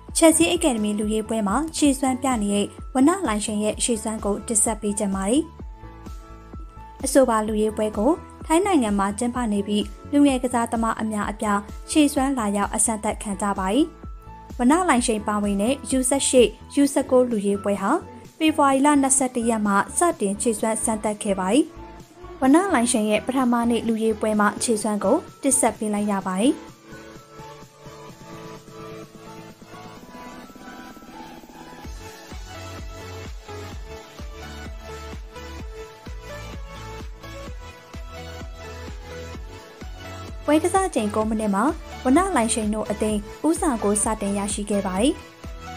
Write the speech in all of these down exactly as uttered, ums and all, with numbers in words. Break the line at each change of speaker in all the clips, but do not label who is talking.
ချက်စီအကယ်ဒမီလူရေးပွဲမှာရှေ့စွမ်းပြနေတဲ့ဝနလိုင်ရှင်ရဲ့ရှေ့စွမ်းကိုတစ်ဆက်ပေးကြပါမယ်။အဆိုပါလူရေးပွဲကိုထိုင်းနိုင်ငံမှာကျင်းပနေပြီးလူငယ်ကစားသမားအများအပြားရှေ့စွမ်းလာရောက်အဆင့်သက်ခံကြပါ၏။ဝနလိုင်ရှင်ပါဝင်တဲ့ ယူ ၁၈ ယူ ၁၉ လူရေးပွဲဟာဖေဖော်ဝါရီလ၂၁ရက်မှာစတင်ခြေစွမ်းစမ်းသပ်ခဲ့ပါ၏။ဝနလိုင်ရှင်ရဲ့ပထမနေ့လူရေးပွဲမှာခြေစွမ်းကိုတစ်ဆက်ပေးလိုက်ရပါ၏။ပွဲကစားချိန်၉မိနစ်မှာဝနလိုင်ရှင်တို့အသင်းဦးဆောင်ကိုစတင်ရရှိခဲ့ပါသည်။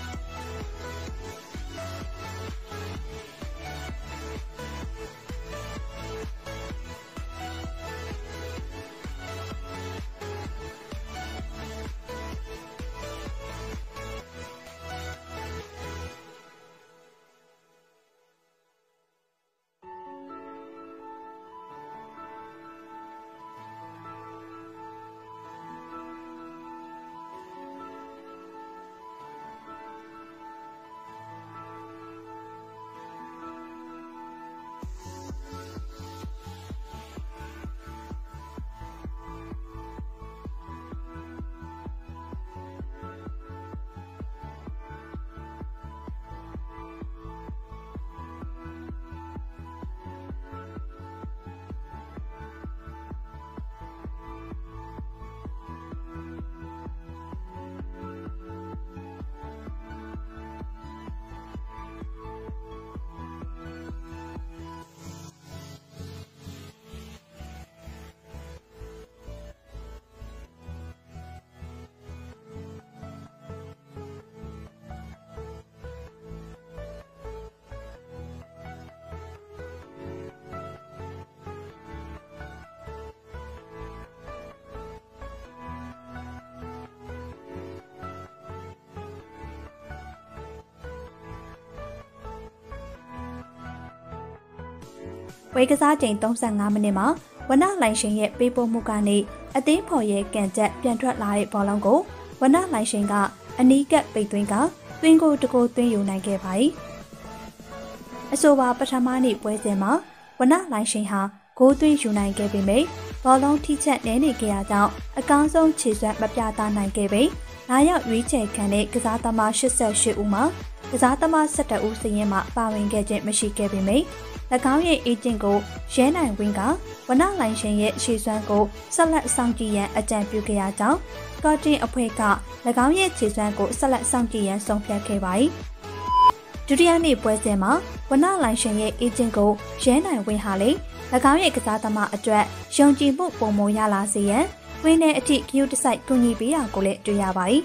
ဝေကစားချိန်၃၅မိနစ်မှာဝနလိုင်ရှင်ရဲ့ပေးပို့မှုကနေအသင်းဖော်ရဲ့ကန်ချက်ပြန်ထွက်လာတဲ့ဘောလုံးကိုဝနလိုင်ရှင်ကအနီးကပ်ပိတ်သွင်းကသွင်းကိုတကိုသွင်းယူနိုင်ခဲ့ပါ၏အဆိုပါပထမနေ့ပွဲစဉ်မှာဝနလိုင်ရှင်ဟာဂိုးသွင်းယူနိုင်ခဲ့ပေမယ့်ဘောလုံးထိချက်နဲနေကြရာကြောင့်အကောင်းဆုံးခြေစွမ်းမပြသနိုင်ခဲ့ပေလာရောက်ရွေးချယ်ခံတဲ့ကစားသမား၈၈ဦးမှာကစားသမား၁၁ဦးစရင်မှပါဝင်ခဲ့ခြင်းမရှိခဲ့ပေမယ့်၎င်းရဲ့အေဂျင့်ကိုရဲနိုင်ဝင်းကဝနလိုင်ရှင်ရဲ့ရှေ့စွမ်းကိုဆက်လက်ဆောင်ကြည့်ရန်အကြံပြုခဲ့ရကြောင်းကော့တင်အဖွဲ့က၎င်းရဲ့ခြေစွမ်းကိုဆက်လက်ဆောင်ကြည့်ရန်ဆုံးဖြတ်ခဲ့ပါ၏ဒုတိယနေ့ပွဲစဉ်မှာဝနလိုင်ရှင်ရဲ့အေဂျင့်ကိုရဲနိုင်ဝင်းဟာလေ၎င်းရဲ့ကစားသမားအတွက်ယုံကြည်မှုပုံမရလာစေရန်ဝင်းနဲ့အထိဂရုတစိုက်ကူညီပေးတာကိုလည်းတွေ့ရပါ၏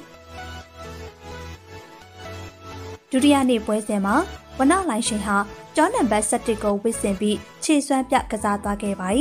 ဒုတိယနေ့ပွဲစဉ်မှာဝနလိုင်ရှင်ဟာကျောင်းနံပါတ်၁၁ကိုဝစ်ဆင်ပြီးခြေစွမ်းပြကစားသွားခဲ့ပါ၏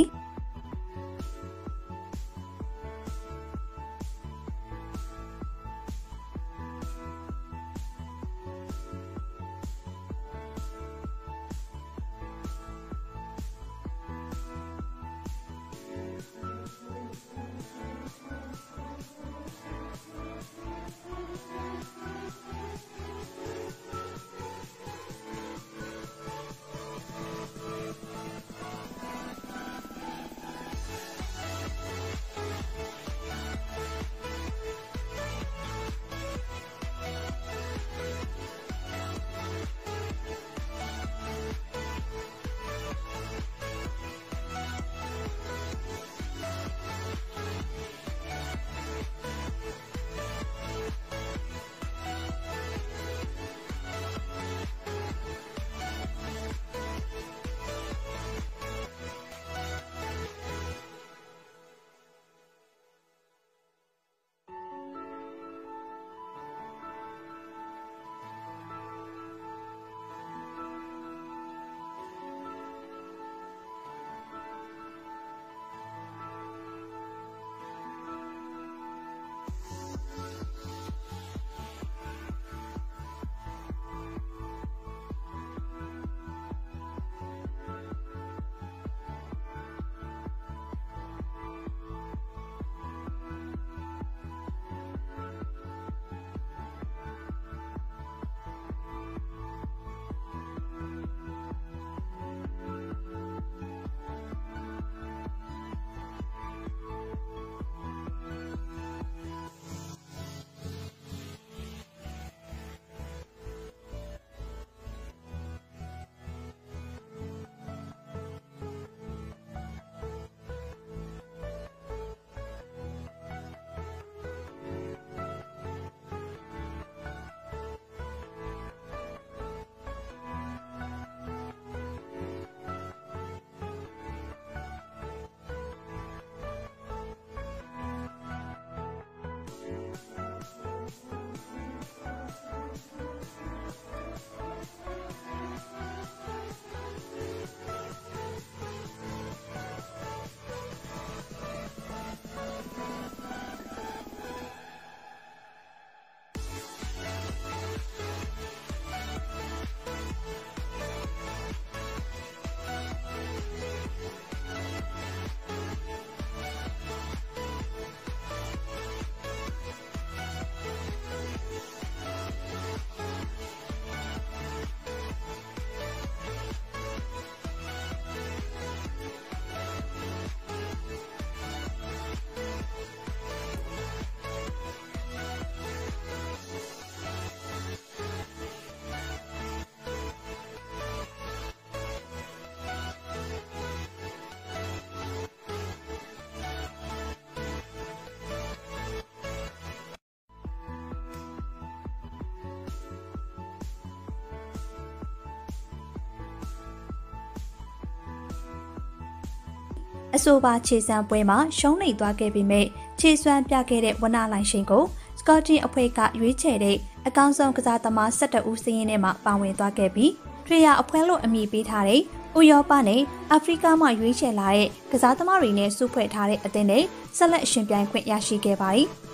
အဆိုပါခြေစံပွဲမှာရှုံးနိမ့်သွားခဲ့ပေမဲ့ခြေစွမ်းပြခဲ့တဲ့ဝနလိုင်ရှင်ကိုစကော့တင်အဖွဲ့ကရွေးချယ်တဲ့အကောင်းဆုံးကစားသမား၁၁ဦးစည်းရင်းထဲမှာပါဝင်သွားခဲ့ပြီးထရီယာအဖွဲ့လို့အမည်ပေးထားတဲ့ဥရောပနဲ့အာဖရိကမှရွေးချယ်လာတဲ့ကစားသမားတွေနဲ့စုဖွဲ့ထားတဲ့အသင်းနဲ့ဆက်လက်ရှင်ပြိုင်ခွင့်ရရှိခဲ့ပါတယ်။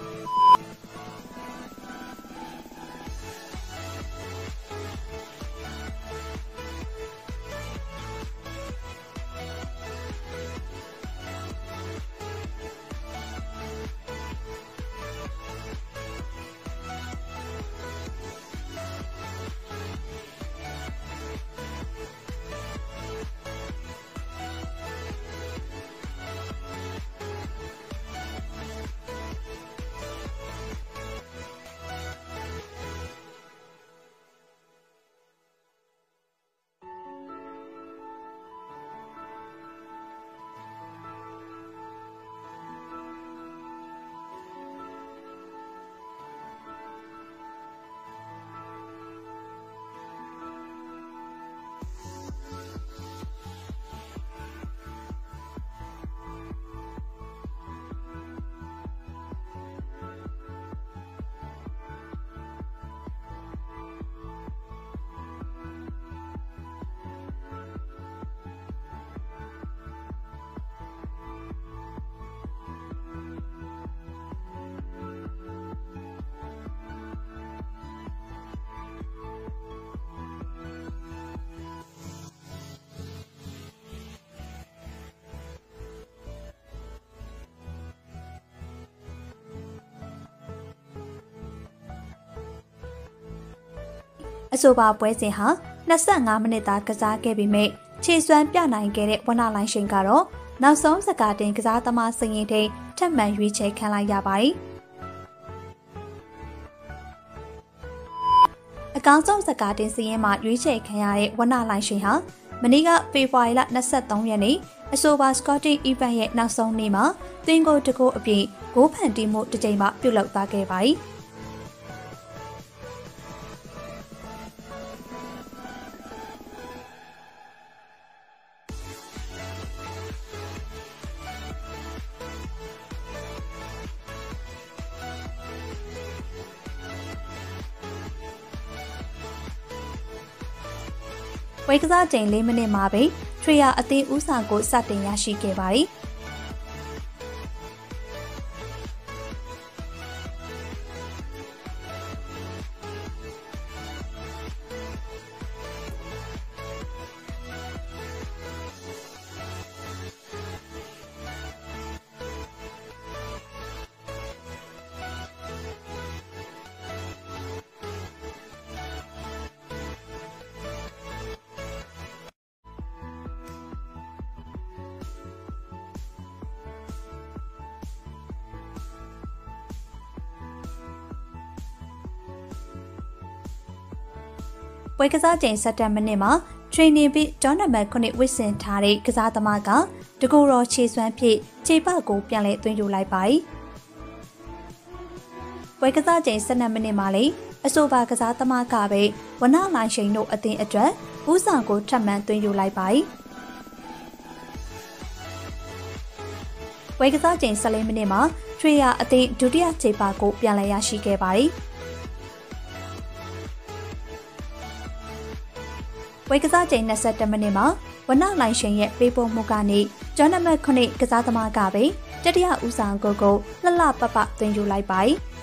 အဆိုပါပွဲစဉ်ဟာ၂၅မိနစ်သာကစားခဲ့ပေမဲ့ခြေစွမ်းပြနိုင်ခဲ့တဲ့ဝနလိုင်ရှင်ကတော့နောက်ဆုံးစကားတင်ကစားသမားစရင်ထိန်ထပ်မံရွေးချယ်ခံလိုက်ရပါတယ်။အကောင်းဆုံးစကားတင်စရင်မှာရွေးချယ်ခံရတဲ့ဝနလိုင်ရှင်ဟာမနေ့ကဖေဖော်ဝါရီလ၂၃ရက်နေ့အဆိုပါစကော့တင်အီဗန်ရဲ့နောက်ဆုံးနေ့မှာသွင်းဂိုးတစ်ဂိုးအပြည့်ဂိုးဖန်တီးမှုတစ်ကြိမ်မှပြုလုပ်သွားခဲ့ပါတယ်။ဝေကစားချိန်၄မိနစ်မှာပဲထရီယာအသင်းဦးဆောင်ကိုစတင်ရရှိခဲ့ပါတယ်။ပွဲကစားချိန်၁၇မိနစ်မှာ training ပြီးဒေါနမတ်ခုနှစ်ဝစ်ဆင်ထားတဲ့ကစားသမားကတကူတော်ခြေစွမ်းဖြင့်ခြေပကိုပြန်လည်သွင်းယူလိုက်ပါတယ်။ပွဲကစားချိန်၁၂မိနစ်မှာလေအဆိုပါကစားသမားကပဲဝနလိုင်ရှိန်တို့အသင်းအတွက်ဦးဆောင်ကိုထပ်မံသွင်းယူလိုက်ပါတယ်။ပွဲကစားချိန်၁၄မိနစ်မှာထရီယာအသင်းဒုတိယခြေပကိုပြန်လည်ရရှိခဲ့ပါတယ်။ဝေကစားချိန်၂၁မိနစ်မှာဝနလိုင်ရှင်ရဲ့ပေးပို့မှုကနေဂျောနမတ်ခုနှစ်ကစားသမားကပဲတတိယဦးဆောင်ကိုကိုလှလှပပသွင်းယူလိုက်ပါတယ်။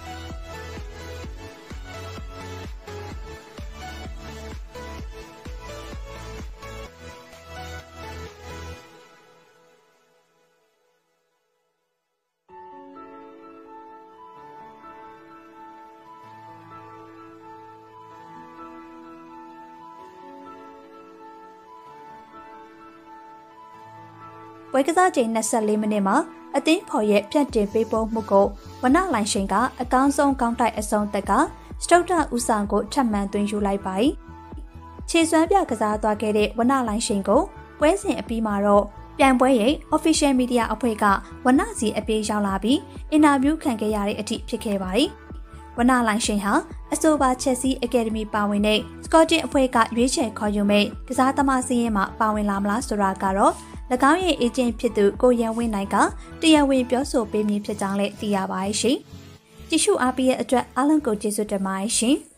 ပွဲကစားချိန်၂၄မိနစ်မှာအသင်းဖော်ရဲ့ဖြတ်တင်ပေးပို့မှုကိုဝနလိုင်ရှင်ကအကောင်းဆုံးကောင်းတိုက်အဆုံးသက်ကစတုတ်ထဦးဆောင်ကိုထပ်မံသွင်းယူလိုက်ပါတယ်။ခြေစွမ်းပြကစားသွားခဲ့တဲ့ဝနလိုင်ရှင်ကိုပွဲစဉ်အပြီးမှာတော့ပြိုင်ပွဲရဲ့ official media အဖွဲ့ကဝနစီအပြေးရောက်လာပြီးအင်တာဗျူးခံခဲ့ရတဲ့အထိဖြစ်ခဲ့ပါတယ်။ဝနလိုင်ရှင်ဟာအဆိုပါချက်စီအကယ်ဒမီပါဝင်တဲ့စကော့တင်အဖွဲ့ကရွေးချယ်ခေါ်ယူမဲ့ကစားသမားစည်းရင်းမှာပါဝင်လာမလားဆိုတာကတော့၎င်းရဲ့အေဂျင့်ဖြစ်သူကိုရန်ဝင်းနိုင်ကတရားဝင်ပြောဆိုပေးမည်ဖြစ်ကြောင်းလည်းသိရပါတယ်ရှင်။ကြည့်ရှုအားပေးတဲ့အတွက်အားလုံးကိုကျေးဇူးတင်ပါတယ်ရှင်။